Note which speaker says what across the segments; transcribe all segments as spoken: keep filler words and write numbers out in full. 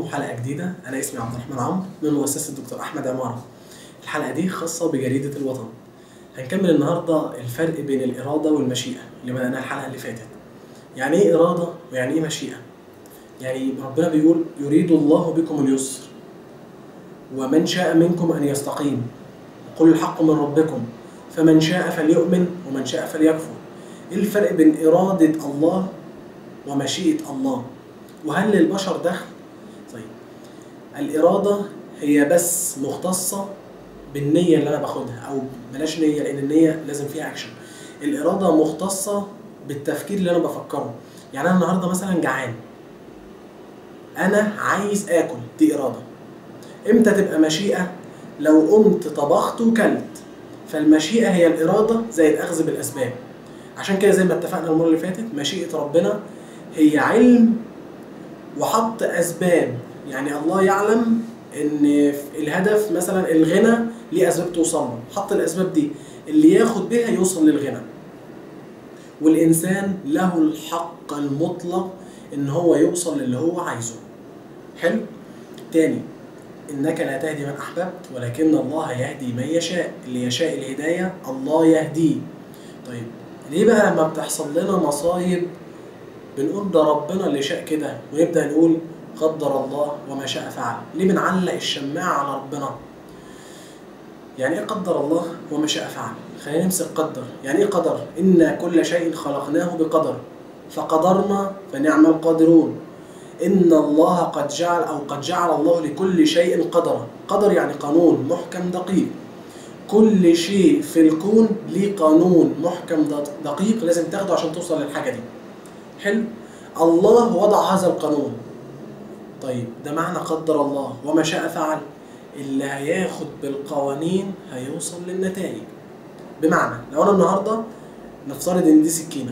Speaker 1: وحلقة جديدة. أنا اسمي عبد الرحمن عمرو من مؤسسة دكتور أحمد عمارة. الحلقة دي خاصة بجريدة الوطن. هنكمل النهاردة الفرق بين الإرادة والمشيئة اللي بدأناها الحلقة اللي فاتت. يعني إيه إرادة ويعني إيه مشيئة؟ يعني ربنا بيقول يريد الله بكم اليسر ومن شاء منكم أن يستقيم، قل الحق من ربكم فمن شاء فليؤمن ومن شاء فليكفر. إيه الفرق بين إرادة الله ومشيئة الله؟ وهل للبشر دخل؟ طيب، الإرادة هي بس مختصة بالنية اللي أنا باخدها، أو بلاش نية لأن النية لازم فيها أكشن. الإرادة مختصة بالتفكير اللي أنا بفكره. يعني أنا النهاردة مثلا جعان، أنا عايز آكل، دي إرادة. إمتى تبقى مشيئة؟ لو قمت طبخت وكلت. فالمشيئة هي الإرادة زي الأخذ بالأسباب. عشان كده زي ما اتفقنا المرة اللي فاتت، مشيئة ربنا هي علم وحط أسباب. يعني الله يعلم إن الهدف مثلا الغنى ليه أسباب توصل له، حط الأسباب دي اللي ياخد بيها يوصل للغنى. والإنسان له الحق المطلق إن هو يوصل للي هو عايزه. حلو؟ تاني، إنك لا تهدي من أحببت ولكن الله يهدي من يشاء. اللي يشاء الهداية الله يهديه. طيب، ليه بقى لما بتحصل لنا مصايب بنقول ده ربنا اللي شاء كده، ونبدأ نقول قدر الله وما شاء فعل؟ ليه بنعلق الشماعة على ربنا؟ يعني ايه قدر الله وما شاء فعل؟ خلينا نمسك قدر. يعني ايه قدر؟ إنا كل شيء خلقناه بقدر فقدرنا فنعم القادرون. إن الله قد جعل أو قد جعل الله لكل شيء قدرا. قدر يعني قانون محكم دقيق. كل شيء في الكون ليه قانون محكم دقيق لازم تاخده عشان توصل للحاجة دي. حلو؟ الله وضع هذا القانون. طيب، ده معنى قدر الله وما شاء فعل. اللي هياخد بالقوانين هيوصل للنتائج. بمعنى لو أنا النهاردة نفترض إن دي سكينة،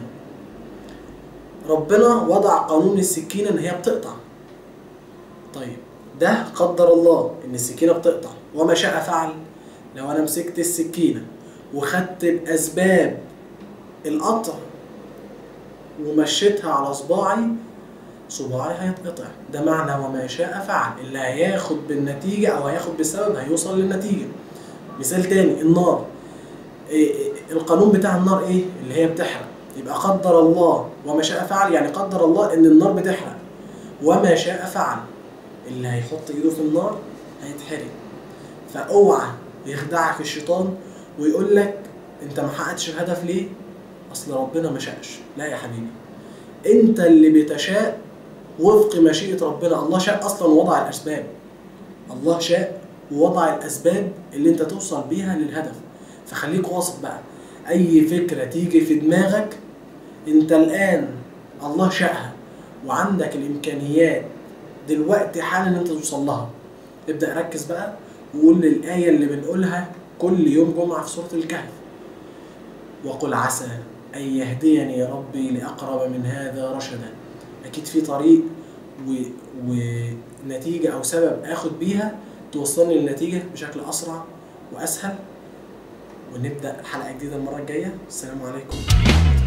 Speaker 1: ربنا وضع قانون السكينة إن هي بتقطع. طيب، ده قدر الله إن السكينة بتقطع. وما شاء فعل، لو أنا مسكت السكينة وخدت بأسباب القطع ومشيتها على صباعي، صباعي هيتقطع. ده معنى وما شاء فعل. اللي هياخد بالنتيجة أو هياخد بسبب هيوصل للنتيجة. مثال تاني، النار. القانون بتاع النار إيه؟ اللي هي بتحرق. يبقى قدر الله وما شاء فعل، يعني قدر الله إن النار بتحرق. وما شاء فعل، اللي هيحط إيده في النار هيتحرق. فأوعى يخدعك الشيطان ويقول لك أنت ما حققتش الهدف ليه؟ أصل ربنا ما شاءش. لا يا حبيبي، أنت اللي بتشاء وفق مشيئة ربنا. الله شاء أصلا ووضع الأسباب. الله شاء ووضع الأسباب اللي أنت توصل بيها للهدف. فخليك واثق بقى، أي فكرة تيجي في دماغك أنت الآن الله شاءها وعندك الإمكانيات دلوقتي حالا أن أنت توصل لها. ابدأ ركز بقى وقول الآية اللي بنقولها كل يوم جمعة في سورة الكهف: وقل عسى أن يهديني ربي لأقرب من هذا رشدا. أكيد في طريق و... ونتيجة أو سبب آخد بيها توصلني للنتيجة بشكل أسرع وأسهل. ونبدأ حلقة جديدة المرة الجاية. السلام عليكم.